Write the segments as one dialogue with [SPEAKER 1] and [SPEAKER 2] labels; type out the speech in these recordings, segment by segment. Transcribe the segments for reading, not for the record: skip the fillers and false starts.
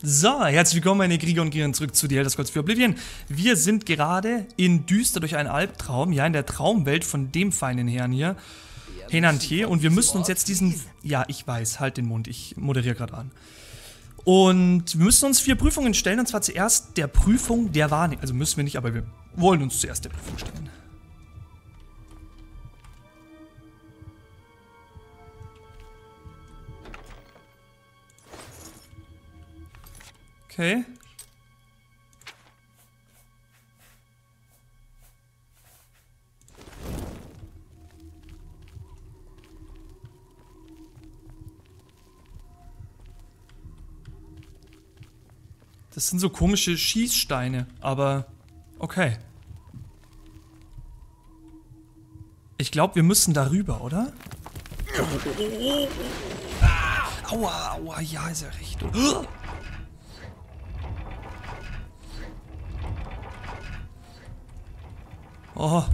[SPEAKER 1] So, herzlich willkommen meine Krieger und Kriegerinnen zurück zu The Elder Scrolls 4 Oblivion. Wir sind gerade in Düster durch einen Albtraum, ja in der Traumwelt von dem feinen Herrn hier, Henantier, und wir müssen uns jetzt diesen... Ja, ich weiß, halt den Mund, ich moderiere gerade an. Und wir müssen uns 4 Prüfungen stellen, und zwar zuerst der Prüfung der Wahrnehmung. Also müssen wir nicht, aber wir wollen uns zuerst der Prüfung stellen. Okay. Das sind so komische Schießsteine, aber okay. Ich glaube, wir müssen darüber, oder? Aua, aua, ja, ist ja recht. Oh.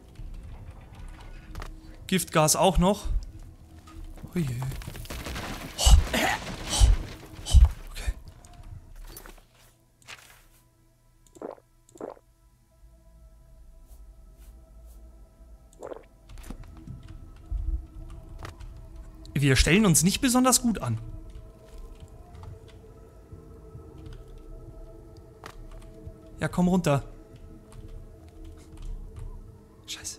[SPEAKER 1] Giftgas auch noch. Oh je. Oh. Oh. Okay. Wir stellen uns nicht besonders gut an. Ja, komm runter. Scheiße.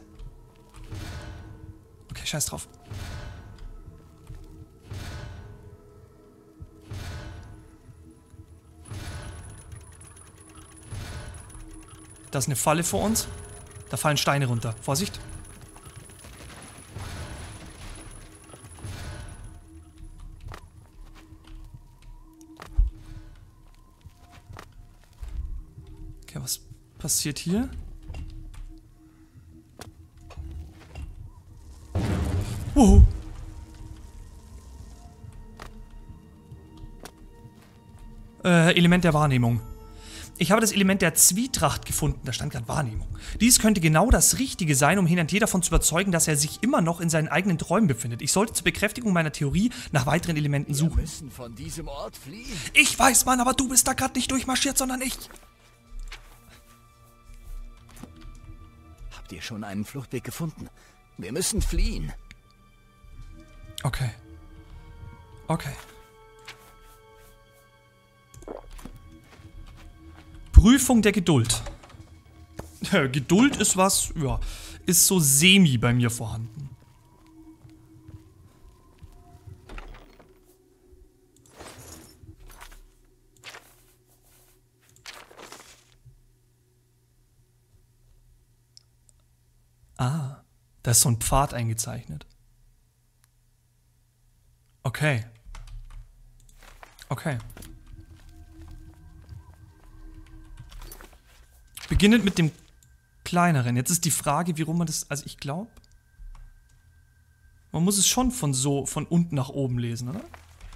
[SPEAKER 1] Okay, scheiß drauf. Da ist eine Falle vor uns. Da fallen Steine runter. Vorsicht. Okay, was passiert hier? Wow. Element der Wahrnehmung. Ich habe das Element der Zwietracht gefunden. Da stand gerade Wahrnehmung. Dies könnte genau das Richtige sein, um Henantier davon zu überzeugen, dass er sich immer noch in seinen eigenen Träumen befindet. Ich sollte zur Bekräftigung meiner Theorie nach weiteren Elementen suchen.
[SPEAKER 2] Wir müssen von diesem Ort fliehen.
[SPEAKER 1] Ich weiß, Mann, aber du bist da gerade nicht durchmarschiert, sondern ich.
[SPEAKER 2] Habt ihr schon einen Fluchtweg gefunden? Wir müssen fliehen.
[SPEAKER 1] Okay. Okay. Prüfung der Geduld. Geduld ist was, ja, ist so semi bei mir vorhanden. Ah, da ist so ein Pfad eingezeichnet. Okay. Okay. Beginnend mit dem kleineren. Jetzt ist die Frage, wie rum man das... Also ich glaube... Man muss es schon von unten nach oben lesen, oder?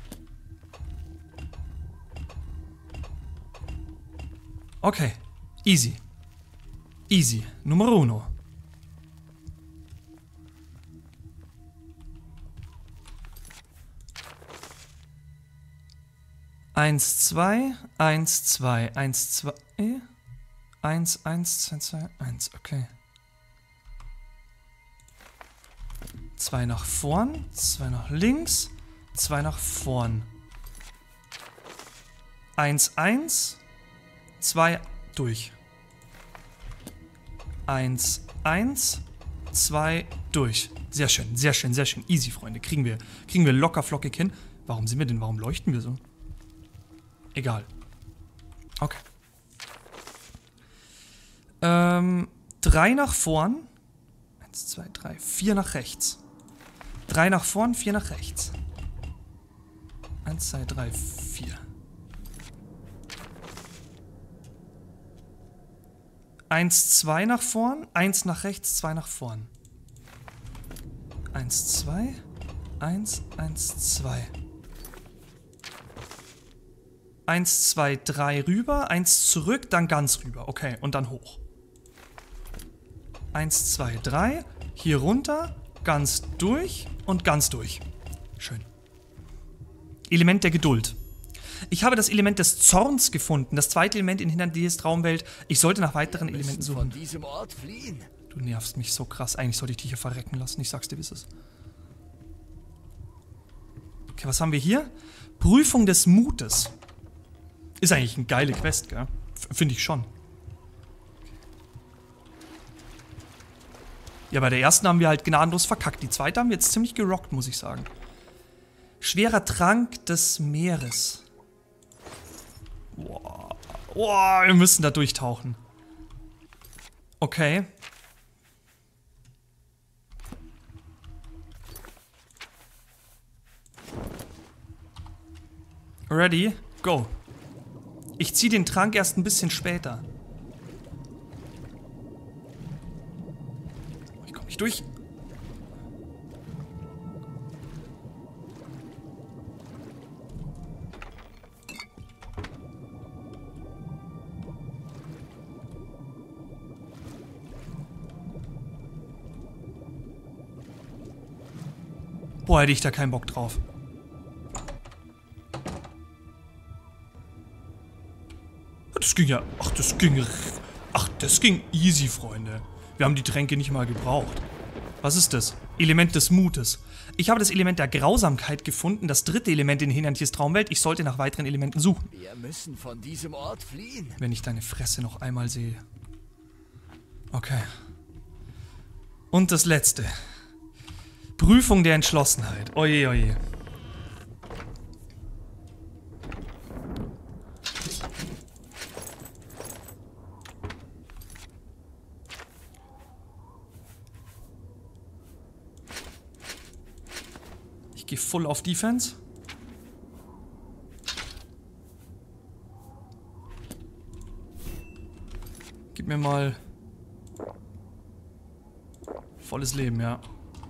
[SPEAKER 1] Okay. Easy. Easy. Nummer uno. Eins, zwei, eins, zwei, eins, zwei, 1, 1, 2, 2, 1, okay. 2 nach vorn, 2 nach links, 2 nach vorn. 1, 1, 2 durch. 1, 1, 2 durch. Sehr schön, sehr schön, sehr schön. Easy, Freunde. Kriegen wir locker flockig hin. Warum sind wir denn? Warum leuchten wir so? Egal. Okay. 3 nach vorn. 1, 2, 3, 4 nach rechts. 3 nach vorn, 4 nach rechts. 1, 2, 3, 4. 1, 2 nach vorn, 1 nach rechts, 2 nach vorn. 1, 2, 1, 1, 2. 1, 2, 3 rüber, 1 zurück, dann ganz rüber. Okay, und dann hoch. 1, 2, 3, hier runter, ganz durch und ganz durch. Schön. Element der Geduld. Ich habe das Element des Zorns gefunden. Das zweite Element in Hinantiers Traumwelt. Ich sollte nach weiteren Elementen suchen.
[SPEAKER 2] Von diesem Ort fliehen.
[SPEAKER 1] Du nervst mich so krass. Eigentlich sollte ich dich hier verrecken lassen. Ich sag's dir, wie es ist. Okay, was haben wir hier? Prüfung des Mutes. Ist eigentlich eine geile Quest, gell? Finde ich schon. Ja, bei der ersten haben wir halt gnadenlos verkackt. Die zweite haben wir jetzt ziemlich gerockt, muss ich sagen. Schwerer Trank des Meeres. Boah. Boah, wir müssen da durchtauchen. Okay. Ready? Go. Ich ziehe den Trank erst ein bisschen später. Ich komme nicht durch. Boah, hätte ich da keinen Bock drauf. Das ging ja... Ach, das ging easy, Freunde. Wir haben die Tränke nicht mal gebraucht. Was ist das? Element des Mutes. Ich habe das Element der Grausamkeit gefunden, das dritte Element in Hinantiers Traumwelt. Ich sollte nach weiteren Elementen suchen.
[SPEAKER 2] Wir müssen von diesem Ort fliehen.
[SPEAKER 1] Wenn ich deine Fresse noch einmal sehe. Okay. Und das letzte. Prüfung der Entschlossenheit. Oje, oje. Ich gehe voll auf Defense. Gib mir mal volles Leben, ja.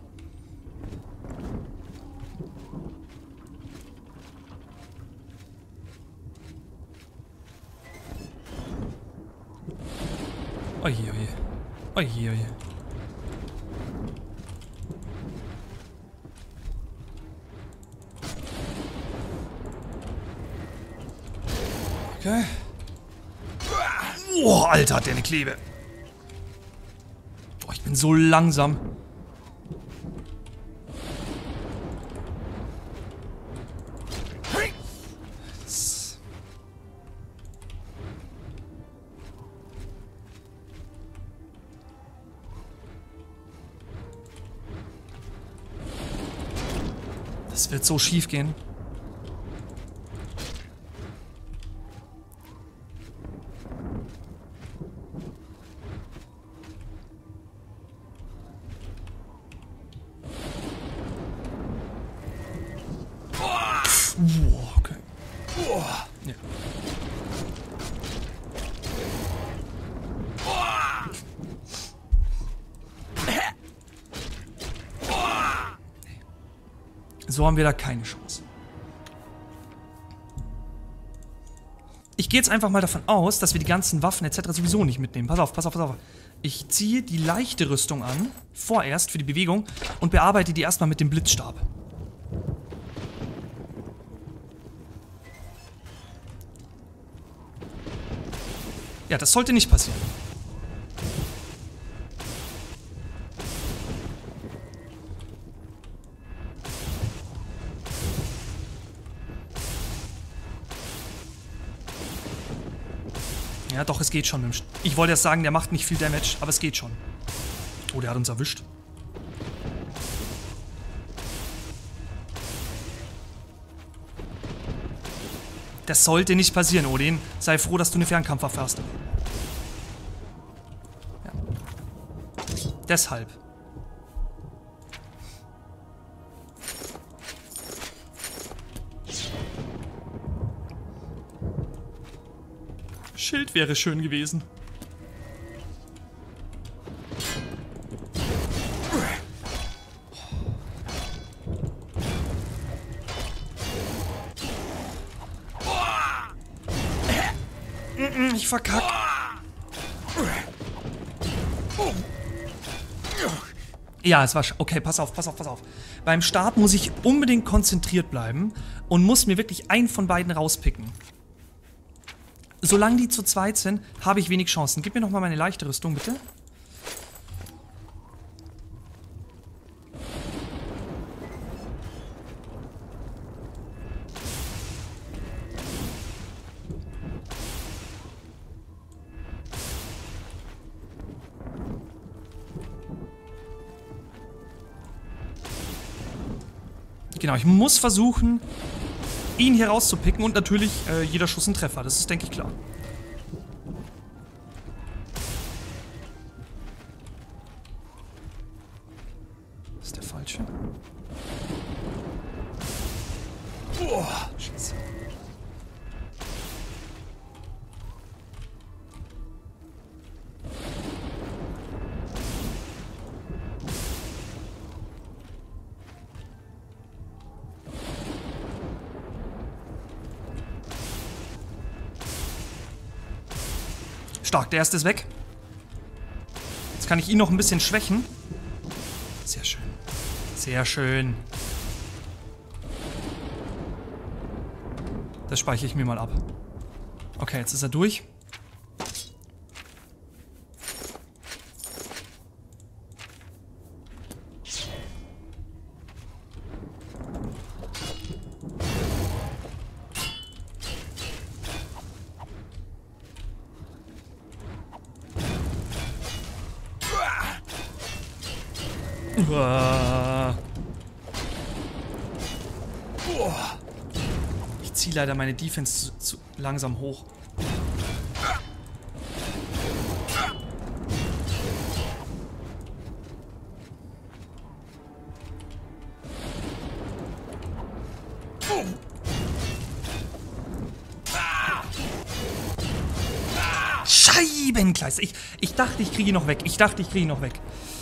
[SPEAKER 1] Oje, oje. Oje, oje. Okay. Oh, Alter, hat der eine Klebe. Boah, ich bin so langsam. Das wird so schief gehen. Okay. Ja. So haben wir da keine Chance. Ich gehe jetzt einfach mal davon aus, dass wir die ganzen Waffen etc. sowieso nicht mitnehmen. Pass auf, pass auf, pass auf. Ich ziehe die leichte Rüstung an, vorerst für die Bewegung, und bearbeite die erstmal mit dem Blitzstab. Ja, das sollte nicht passieren. Ja, doch, es geht schon. Ich wollte erst sagen, der macht nicht viel Damage, aber es geht schon. Oh, der hat uns erwischt. Das sollte nicht passieren, Odin. Sei froh, dass du eine Fernkampfwaffe hast. Ja. Deshalb. Schild wäre schön gewesen. Ich verkack. Ja, es war... Okay, pass auf, pass auf, pass auf. Beim Start muss ich unbedingt konzentriert bleiben und muss mir wirklich einen von beiden rauspicken. Solange die zu zweit sind, habe ich wenig Chancen. Gib mir nochmal meine leichte Rüstung, bitte. Genau, ich muss versuchen, ihn hier rauszupicken und natürlich jeder Schuss ein Treffer. Das ist, denke ich, klar. Das ist der falsche. Boah, Scheiße. Stark, der erste ist weg. Jetzt kann ich ihn noch ein bisschen schwächen. Sehr schön. Sehr schön. Das speichere ich mir mal ab. Okay, jetzt ist er durch. Ich ziehe leider meine Defense zu langsam hoch. Scheibenkleister. Ich dachte, ich kriege ihn noch weg. Ich dachte, ich kriege ihn noch weg.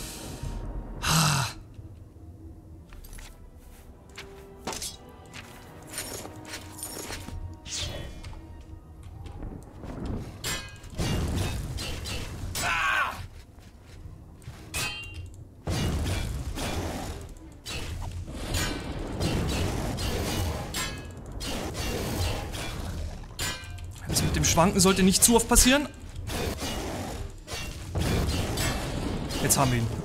[SPEAKER 1] Das mit dem Schwanken sollte nicht zu oft passieren. Jetzt haben wir ihn.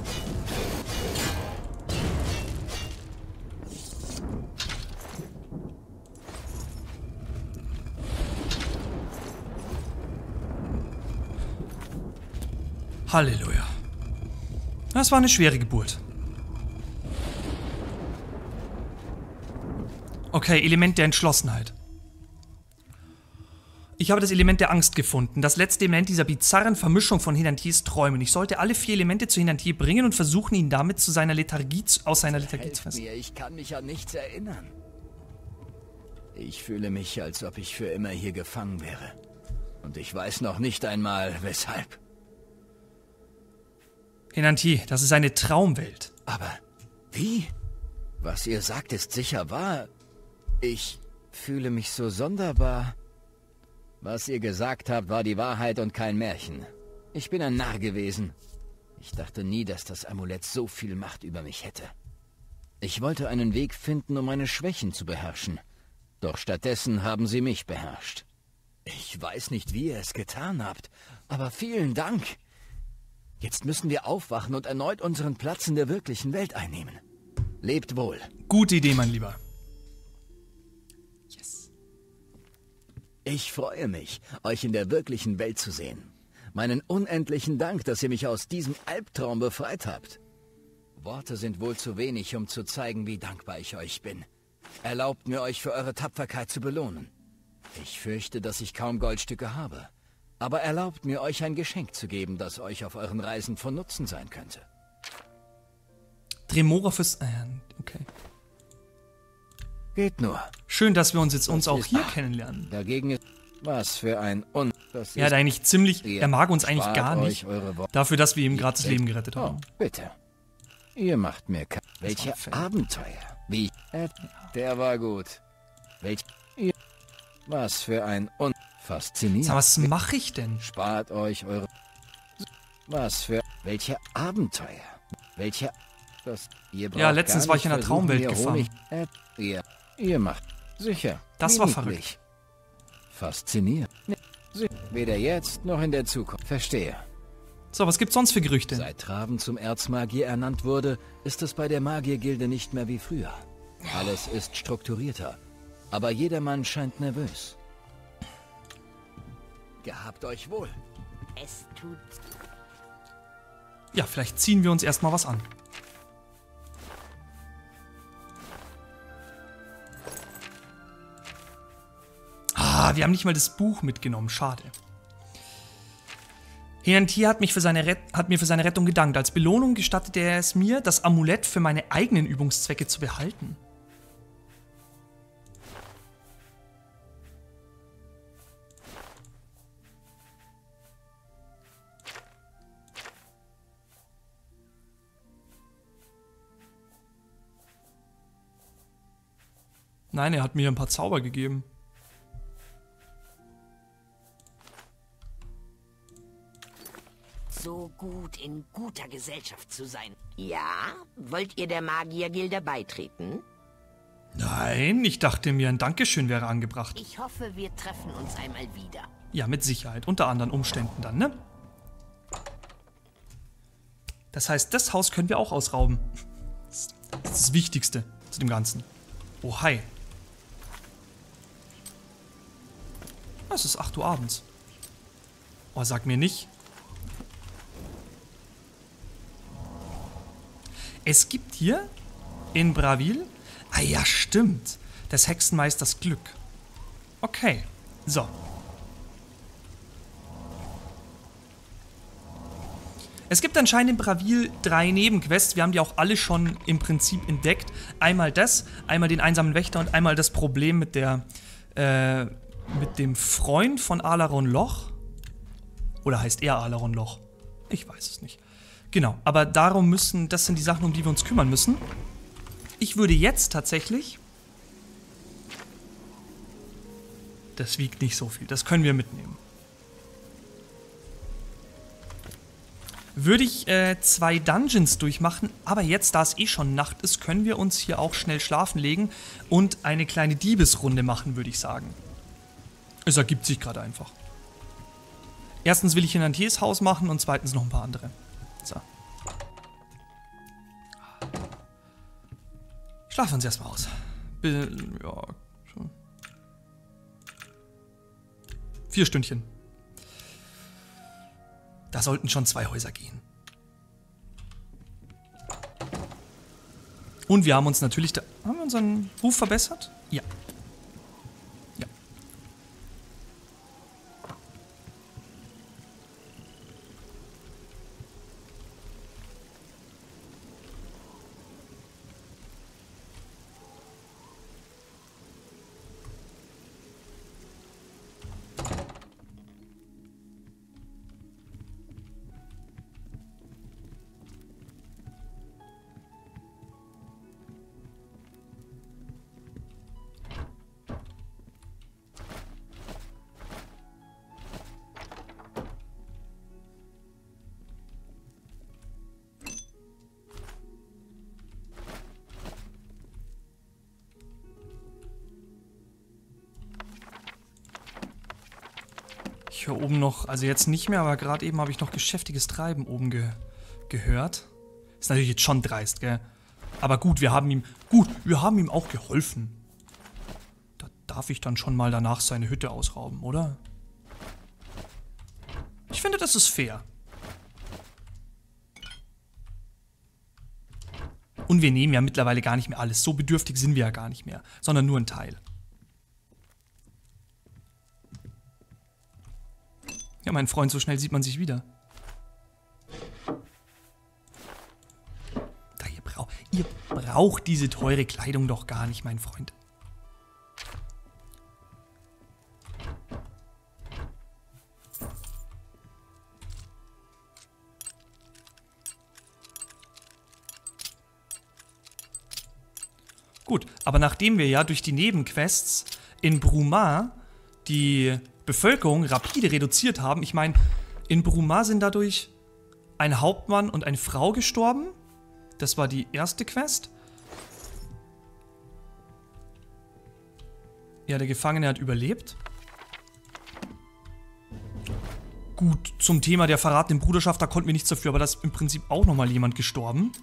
[SPEAKER 1] Halleluja. Das war eine schwere Geburt. Okay, Element der Entschlossenheit. Ich habe das Element der Angst gefunden. Das letzte Element dieser bizarren Vermischung von Hinantiers Träumen. Ich sollte alle 4 Elemente zu Hinantier bringen und versuchen, ihn damit aus seiner Lethargie zu fressen.
[SPEAKER 2] Ich kann mich an nichts erinnern. Ich fühle mich, als ob ich für immer hier gefangen wäre. Und ich weiß noch nicht einmal, weshalb.
[SPEAKER 1] Hinantier, das ist eine Traumwelt.
[SPEAKER 2] Aber wie? Was ihr sagt, ist sicher wahr. Ich fühle mich so sonderbar. Was ihr gesagt habt, war die Wahrheit und kein Märchen. Ich bin ein Narr gewesen. Ich dachte nie, dass das Amulett so viel Macht über mich hätte. Ich wollte einen Weg finden, um meine Schwächen zu beherrschen. Doch stattdessen haben sie mich beherrscht. Ich weiß nicht, wie ihr es getan habt, aber vielen Dank. Jetzt müssen wir aufwachen und erneut unseren Platz in der wirklichen Welt einnehmen. Lebt wohl.
[SPEAKER 1] Gute Idee, mein Lieber.
[SPEAKER 2] Ich freue mich, euch in der wirklichen Welt zu sehen. Meinen unendlichen Dank, dass ihr mich aus diesem Albtraum befreit habt. Worte sind wohl zu wenig, um zu zeigen, wie dankbar ich euch bin. Erlaubt mir, euch für eure Tapferkeit zu belohnen. Ich fürchte, dass ich kaum Goldstücke habe. Aber erlaubt mir, euch ein Geschenk zu geben, das euch auf euren Reisen von Nutzen sein könnte.
[SPEAKER 1] Tremora fürs... okay.
[SPEAKER 2] Geht nur.
[SPEAKER 1] Schön, dass wir uns jetzt auch hier kennenlernen.
[SPEAKER 2] Dagegen ist... Was für ein
[SPEAKER 1] Er hat eigentlich ziemlich... Er mag uns eigentlich gar nicht. Dafür, dass wir ihm gerade das Leben gerettet haben.
[SPEAKER 2] Oh, bitte. Ihr macht mir... Welche Abenteuer. Wie... Der war gut. Was für ein Faszinierend.
[SPEAKER 1] Sag, was mache ich denn?
[SPEAKER 2] Spart euch eure... Was für... Welche Abenteuer.
[SPEAKER 1] Ja, letztens war ich in der Traumwelt gefangen.
[SPEAKER 2] Ihr macht. Sicher.
[SPEAKER 1] Das war verrückt.
[SPEAKER 2] Faszinierend. Weder jetzt noch in der Zukunft. Verstehe.
[SPEAKER 1] So, was gibt's sonst für Gerüchte?
[SPEAKER 2] Seit Traven zum Erzmagier ernannt wurde, ist es bei der Magiergilde nicht mehr wie früher. Alles ist strukturierter. Aber jedermann scheint nervös. Gehabt euch wohl.
[SPEAKER 3] Es tut...
[SPEAKER 1] Ja, vielleicht ziehen wir uns erstmal was an. Ah, wir haben nicht mal das Buch mitgenommen. Schade. Henantier hat mir für seine Rettung gedankt. Als Belohnung gestattete er es mir, das Amulett für meine eigenen Übungszwecke zu behalten. Nein, er hat mir ein paar Zauber gegeben.
[SPEAKER 3] So gut in guter Gesellschaft zu sein. Ja? Wollt ihr der Magiergilde beitreten?
[SPEAKER 1] Nein, ich dachte mir, ein Dankeschön wäre angebracht.
[SPEAKER 3] Ich hoffe, wir treffen uns einmal wieder.
[SPEAKER 1] Ja, mit Sicherheit. Unter anderen Umständen dann, ne? Das heißt, das Haus können wir auch ausrauben. Das ist das Wichtigste zu dem Ganzen. Oh, hi. Es ist 8 Uhr abends. Oh, sag mir nicht. Es gibt hier in Bravil... Ah ja, stimmt. Des Hexenmeisters Glück. Okay, so. Es gibt anscheinend in Bravil 3 Nebenquests. Wir haben die auch alle schon im Prinzip entdeckt. Einmal das, einmal den einsamen Wächter und einmal das Problem mit der... mit dem Freund von Alaron Loch. Oder heißt er Alaron Loch? Ich weiß es nicht. Genau, aber das sind die Sachen, um die wir uns kümmern müssen. Ich würde jetzt tatsächlich... Das wiegt nicht so viel, das können wir mitnehmen. Würde ich 2 Dungeons durchmachen, aber jetzt, da es eh schon Nacht ist, können wir uns hier auch schnell schlafen legen und eine kleine Diebesrunde machen, würde ich sagen. Es ergibt sich gerade einfach. Erstens will ich Henantiers Haus machen und zweitens noch ein paar andere. So. Schlafen wir uns erstmal aus. Ja, schon. 4 Stündchen. Da sollten schon 2 Häuser gehen. Und wir haben uns natürlich... Haben wir unseren Ruf verbessert? Ja. Ja. Ich höre oben noch, also jetzt nicht mehr, aber gerade eben habe ich noch geschäftiges Treiben oben gehört. Ist natürlich jetzt schon dreist, gell? Aber gut, wir haben ihm auch geholfen. Da darf ich dann schon mal danach seine Hütte ausrauben, oder? Ich finde, das ist fair. Und wir nehmen ja mittlerweile gar nicht mehr alles. So bedürftig sind wir ja gar nicht mehr, sondern nur ein Teil. Ja, mein Freund, so schnell sieht man sich wieder. Da, ihr braucht diese teure Kleidung doch gar nicht, mein Freund. Gut, aber nachdem wir ja durch die Nebenquests in Brumar die Bevölkerung rapide reduziert haben. Ich meine, in Brumar sind dadurch ein Hauptmann und eine Frau gestorben. Das war die erste Quest. Ja, der Gefangene hat überlebt. Gut, zum Thema der verratenen Bruderschaft, da konnten wir nichts dafür, aber da ist im Prinzip auch nochmal jemand gestorben.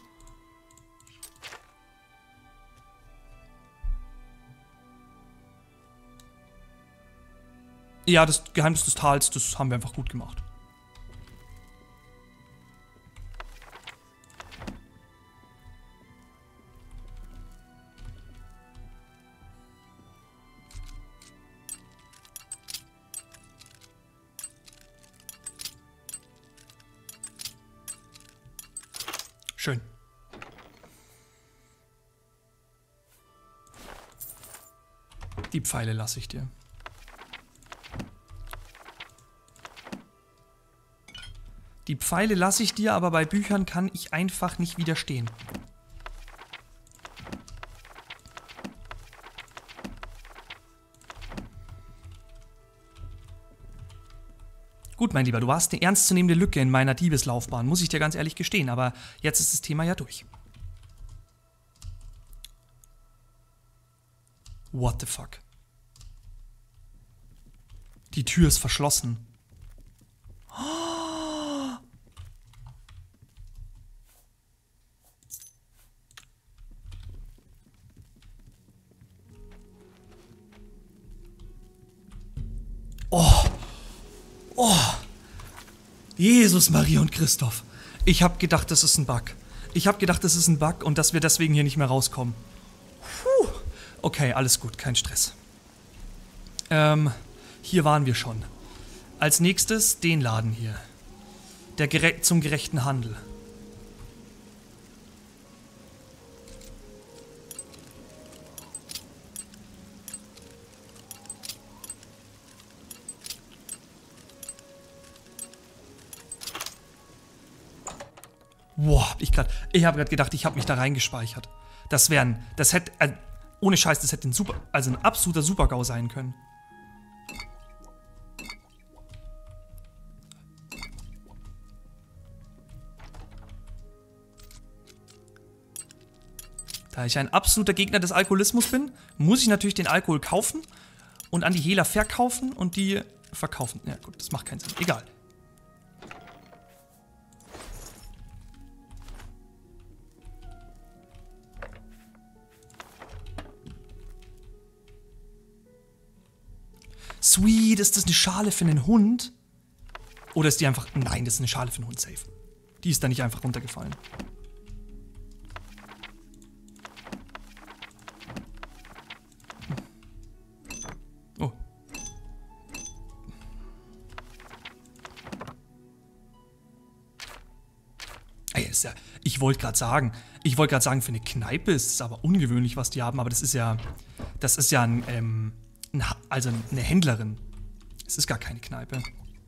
[SPEAKER 1] Ja, das Geheimnis des Tals, das haben wir einfach gut gemacht. Schön. Die Pfeile lasse ich dir. Die Pfeile lasse ich dir, aber bei Büchern kann ich einfach nicht widerstehen. Gut, mein Lieber, du warst eine ernstzunehmende Lücke in meiner Diebeslaufbahn, muss ich dir ganz ehrlich gestehen, aber jetzt ist das Thema ja durch. What the fuck? Die Tür ist verschlossen. Oh. Oh. Jesus, Maria und Christoph. Ich habe gedacht, das ist ein Bug. Ich habe gedacht, das ist ein Bug und dass wir deswegen hier nicht mehr rauskommen. Puh. Okay, alles gut, kein Stress. Hier waren wir schon. Als nächstes den Laden hier. Zum gerechten Handel. Boah, ich habe gerade gedacht, ich habe mich da reingespeichert. Das hätte, ohne Scheiß, das hätte ein absoluter Super-GAU sein können. Da ich ein absoluter Gegner des Alkoholismus bin, muss ich natürlich den Alkohol kaufen und an die Hehler verkaufen und die verkaufen. Ja gut, das macht keinen Sinn. Egal. Sweet, ist das eine Schale für einen Hund? Oder ist die einfach... Nein, das ist eine Schale für einen Hund, safe. Die ist da nicht einfach runtergefallen. Oh. Ey, ist ja... Ich wollte gerade sagen, für eine Kneipe ist es aber ungewöhnlich, was die haben, aber das ist ja also eine Händlerin. Es ist gar keine Kneipe.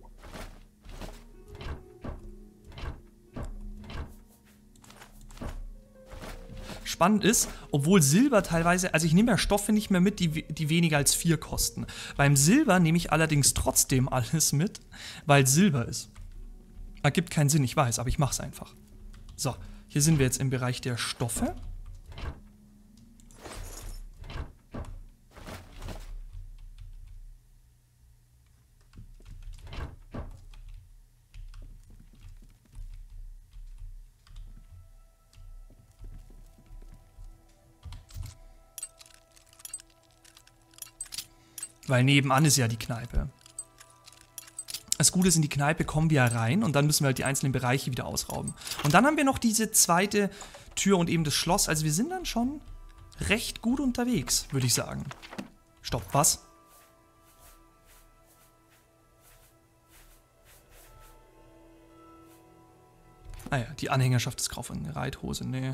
[SPEAKER 1] Spannend ist, obwohl Silber teilweise, also ich nehme ja Stoffe nicht mehr mit, die weniger als 4 kosten. Beim Silber nehme ich allerdings trotzdem alles mit, weil Silber ist. Ergibt keinen Sinn, ich weiß, aber ich mache es einfach. So, hier sind wir jetzt im Bereich der Stoffe. Weil nebenan ist ja die Kneipe. Das Gute ist, in die Kneipe kommen wir rein und dann müssen wir halt die einzelnen Bereiche wieder ausrauben. Und dann haben wir noch diese zweite Tür und eben das Schloss. Also wir sind dann schon recht gut unterwegs, würde ich sagen. Stopp, was? Ah ja, die Anhängerschaft des Grau von Reithose, nee.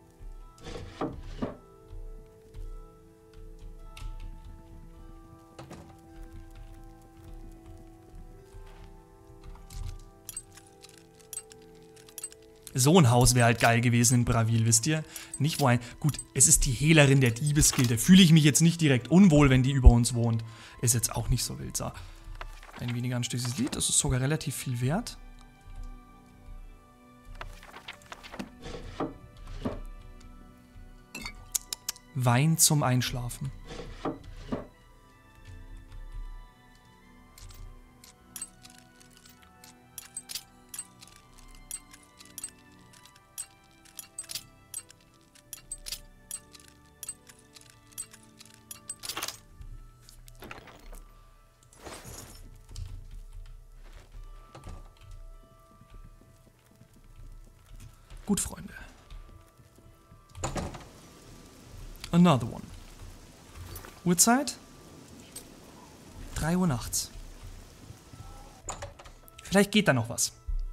[SPEAKER 1] So ein Haus wäre halt geil gewesen in Bravil, wisst ihr? Nicht wo ein... Gut, es ist die Hehlerin der Diebesgilde. Fühle ich mich jetzt nicht direkt unwohl, wenn die über uns wohnt. Ist jetzt auch nicht so wild. So. Ein weniger anstößiges Lied. Das ist sogar relativ viel wert. Wein zum Einschlafen. Gut, Freunde. Another one. Uhrzeit? 3 Uhr nachts. Vielleicht geht da noch was.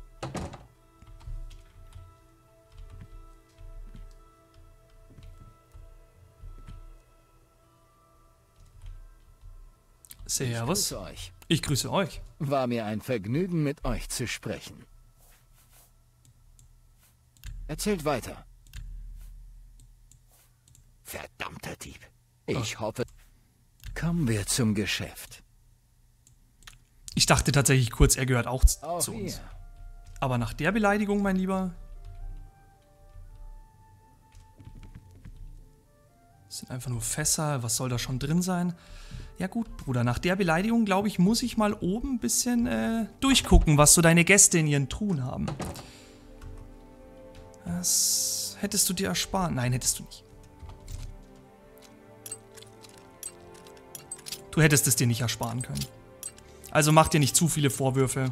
[SPEAKER 1] Servus.
[SPEAKER 2] Grüße euch.
[SPEAKER 1] Ich grüße euch.
[SPEAKER 2] War mir ein Vergnügen, mit euch zu sprechen. Erzählt weiter. Verdammter Dieb. Ich hoffe... Kommen wir zum Geschäft.
[SPEAKER 1] Ich dachte tatsächlich kurz, er gehört auch
[SPEAKER 2] Auch
[SPEAKER 1] zu uns.
[SPEAKER 2] ihr.
[SPEAKER 1] Aber nach der Beleidigung, mein Lieber... Das sind einfach nur Fässer. Was soll da schon drin sein? Ja gut, Bruder, nach der Beleidigung, glaube ich, muss ich mal oben ein bisschen durchgucken, was so deine Gäste in ihren Truhen haben. Das hättest du dir erspart. Nein, hättest du nicht. Du hättest es dir nicht ersparen können. Also mach dir nicht zu viele Vorwürfe.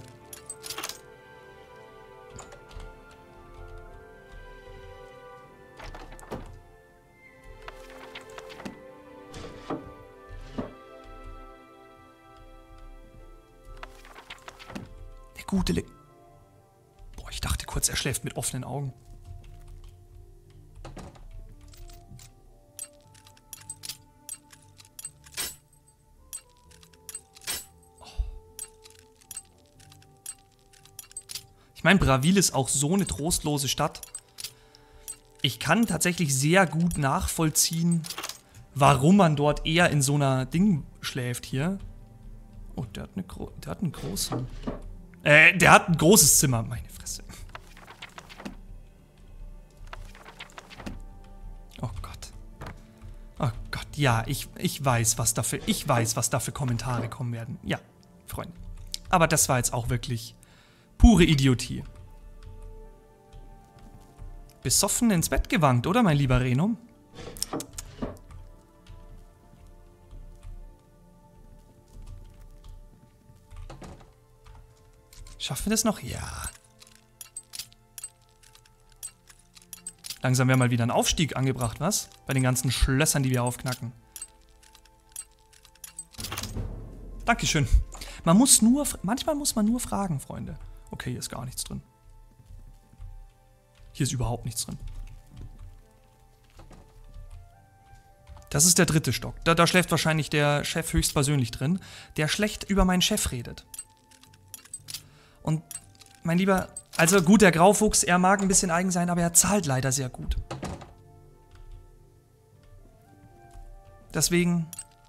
[SPEAKER 1] Der gute Boah, ich dachte kurz, er schläft mit offenen Augen. Ich meine, Bravil ist auch so eine trostlose Stadt. Ich kann tatsächlich sehr gut nachvollziehen, warum man dort eher in so einer Ding schläft hier. Oh, der hat einen großen. Der hat ein großes Zimmer, meine Fresse. Oh Gott. Oh Gott, ja, ich weiß, was da für Kommentare kommen werden. Ja, Freunde. Aber das war jetzt auch wirklich pure Idiotie. Besoffen ins Bett gewankt, oder, mein lieber Renum? Schaffen wir das noch? Ja. Langsam wäre mal wieder ein Aufstieg angebracht, was? Bei den ganzen Schlössern, die wir aufknacken. Dankeschön. Manchmal muss man nur fragen, Freunde. Okay, hier ist gar nichts drin. Hier ist überhaupt nichts drin. Das ist der 3. Stock. Da schläft wahrscheinlich der Chef höchstpersönlich drin, der schlecht über meinen Chef redet. Und mein Lieber, also gut, der Graufuchs, er mag ein bisschen eigen sein, aber er zahlt leider sehr gut. Deswegen...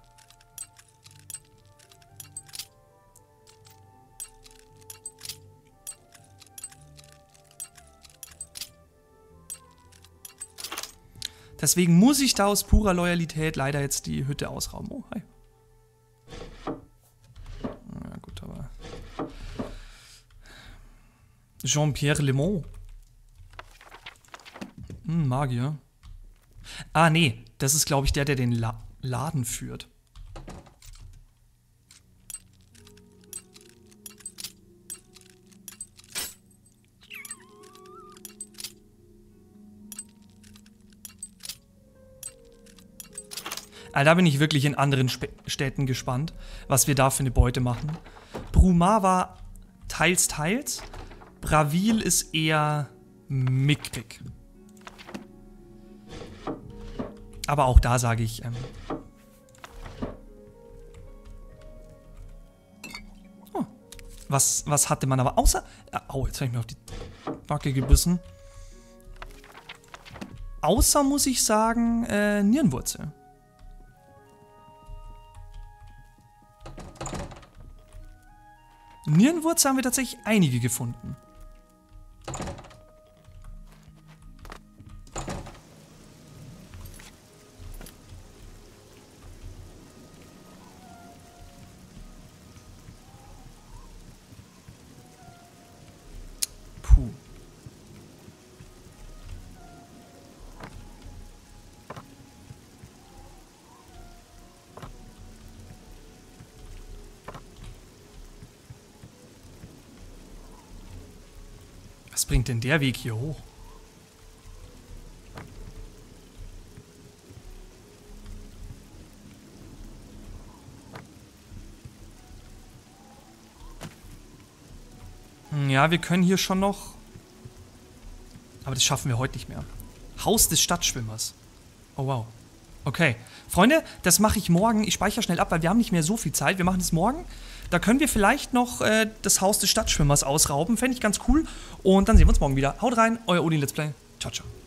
[SPEAKER 1] Deswegen muss ich da aus purer Loyalität leider jetzt die Hütte ausrauben. Oh, hi. Na gut, aber... Jean-Pierre Lemont. Magier. Ah, nee. Das ist, glaube ich, der den Laden führt. Also da bin ich wirklich in anderen Städten gespannt, was wir da für eine Beute machen. Brumar war teils, teils. Bravil ist eher mickrig. Aber auch da sage ich... Was hatte man aber außer... Oh, jetzt habe ich mir auf die Backe gebissen. Außer, muss ich sagen, Nierenwurzel. Nierenwurzel haben wir tatsächlich einige gefunden. Kuh. Was bringt denn der Weg hier hoch? Ja, wir können hier schon noch... Aber das schaffen wir heute nicht mehr. Haus des Stadtschwimmers. Oh, wow. Okay. Freunde, das mache ich morgen. Ich speichere schnell ab, weil wir haben nicht mehr so viel Zeit. Wir machen es morgen. Da können wir vielleicht noch das Haus des Stadtschwimmers ausrauben. Fände ich ganz cool. Und dann sehen wir uns morgen wieder. Haut rein, euer Odin Let's Play. Ciao, ciao.